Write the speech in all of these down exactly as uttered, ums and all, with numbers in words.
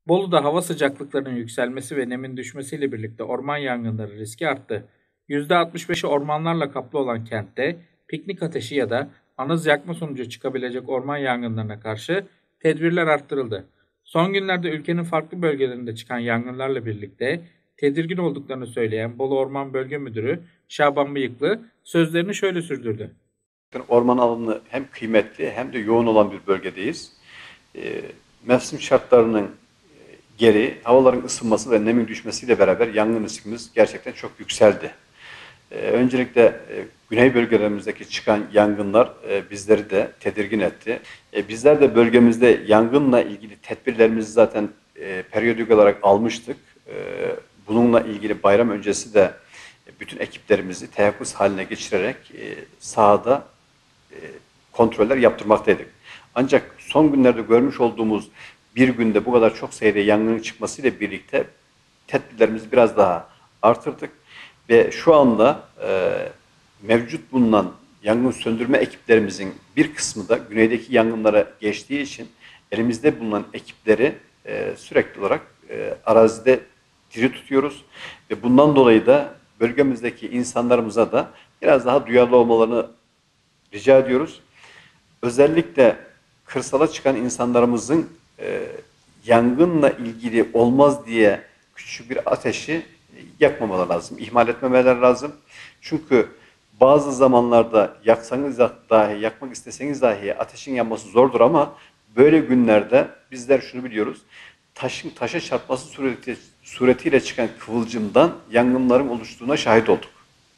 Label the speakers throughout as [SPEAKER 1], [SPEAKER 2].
[SPEAKER 1] Bolu'da hava sıcaklıklarının yükselmesi ve nemin düşmesiyle birlikte orman yangınları riski arttı. yüzde altmış beşi ormanlarla kaplı olan kentte piknik ateşi ya da anız yakma sonucu çıkabilecek orman yangınlarına karşı tedbirler arttırıldı. Son günlerde ülkenin farklı bölgelerinde çıkan yangınlarla birlikte tedirgin olduklarını söyleyen Bolu Orman Bölge Müdürü Şaban Bıyıklı sözlerini şöyle sürdürdü.
[SPEAKER 2] Orman alanı hem kıymetli hem de yoğun olan bir bölgedeyiz. E, mevsim şartlarının geri, havaların ısınması ve nemin düşmesiyle beraber yangın riskimiz gerçekten çok yükseldi. E, öncelikle e, güney bölgelerimizdeki çıkan yangınlar e, bizleri de tedirgin etti. E, bizler de bölgemizde yangınla ilgili tedbirlerimizi zaten e, periyodik olarak almıştık. E, bununla ilgili bayram öncesi de bütün ekiplerimizi teyakkuz haline geçirerek e, sahada e, kontroller yaptırmaktaydık. Ancak son günlerde görmüş olduğumuz bir günde bu kadar çok sayıda yangının çıkmasıyla birlikte tedbirlerimizi biraz daha artırdık ve şu anda e, mevcut bulunan yangın söndürme ekiplerimizin bir kısmı da güneydeki yangınlara geçtiği için elimizde bulunan ekipleri e, sürekli olarak e, arazide diri tutuyoruz ve bundan dolayı da bölgemizdeki insanlarımıza da biraz daha duyarlı olmalarını rica ediyoruz. Özellikle kırsala çıkan insanlarımızın e, yangınla ilgili olmaz diye küçük bir ateşi yakmamaları lazım, ihmal etmemeleri lazım. Çünkü bazı zamanlarda yaksanız dahi, yakmak isteseniz dahi ateşin yanması zordur ama böyle günlerde bizler şunu biliyoruz. Taşın taşa çarpması sureti, suretiyle çıkan kıvılcımdan yangınların oluştuğuna şahit olduk.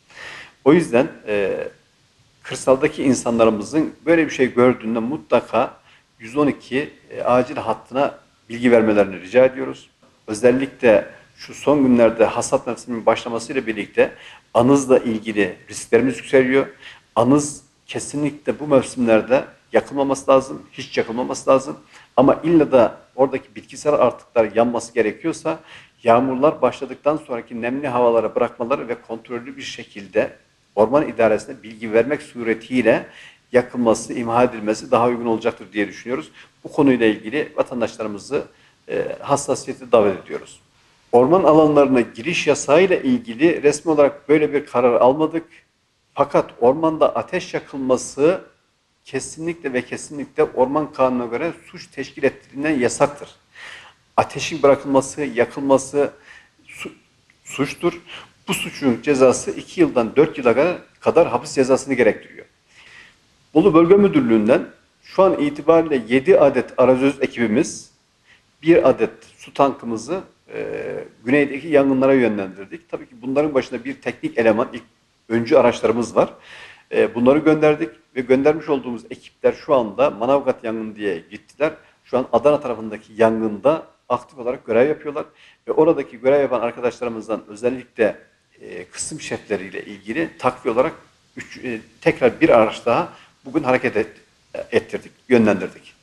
[SPEAKER 2] O yüzden e, kırsaldaki insanlarımızın böyle bir şey gördüğünde mutlaka yüz on iki e, acil hattına bilgi vermelerini rica ediyoruz. Özellikle şu son günlerde hasat mevsiminin başlamasıyla birlikte anızla ilgili risklerimiz yükseliyor. Anız kesinlikle bu mevsimlerde yakılmaması lazım, hiç yakılmaması lazım. Ama illa da oradaki bitkisel artıklar yanması gerekiyorsa yağmurlar başladıktan sonraki nemli havalara bırakmaları ve kontrollü bir şekilde orman idaresine bilgi vermek suretiyle yakılması, imha edilmesi daha uygun olacaktır diye düşünüyoruz. Bu konuyla ilgili vatandaşlarımızı e, hassasiyeti davet ediyoruz. Orman alanlarına giriş yasağıyla ilgili resmi olarak böyle bir karar almadık. Fakat ormanda ateş yakılması kesinlikle ve kesinlikle Orman Kanunu'na göre suç teşkil ettiğinden yasaktır. Ateşin bırakılması, yakılması su, suçtur. Bu suçun cezası iki yıldan dört yıla kadar hapis cezasını gerektiriyor. Bolu Bölge Müdürlüğü'nden şu an itibariyle yedi adet arazöz ekibimiz, bir adet su tankımızı e, güneydeki yangınlara yönlendirdik. Tabii ki bunların başında bir teknik eleman, ilk öncü araçlarımız var. E, bunları gönderdik ve göndermiş olduğumuz ekipler şu anda Manavgat yangını diye gittiler. Şu an Adana tarafındaki yangında aktif olarak görev yapıyorlar ve oradaki görev yapan arkadaşlarımızdan özellikle e, kısım şefleriyle ilgili takviye olarak üç, e, tekrar bir araç daha bugün hareket et, ettirdik, yönlendirdik.